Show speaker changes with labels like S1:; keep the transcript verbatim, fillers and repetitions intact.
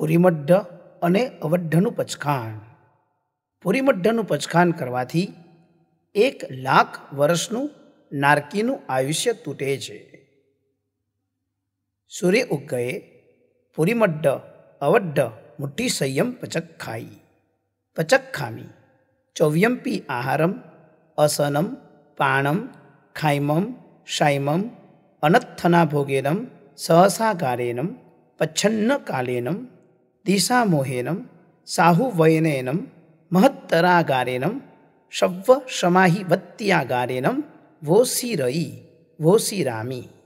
S1: પુરીમઢ અને અવઢનું પચખાણ. પુરીમઢનું પચખાણ કરવાથી એક લાખ વર્ષનું નારકીનું આયુષ્ય તૂટે છે. સૂર્ય ઉગયે પુરીમઢ અવઢ મુઠ્ઠી સંયમ પચક ખાઈ. પચક ખામી ચૌવ્યંપી આહારમ અસનમ પાણમ ખાઈમમ શાઈમમ અનત્થના ભોગેનમ સહસાગારેનમ પચ્છન્ન કાલેનમ દિશામોહેનમ સાહુવયનેનમ મહત્તરાગારેનમ શવ્વ શમાહી વત્યાગારેનમ વોસીરઈ વોસીરામી.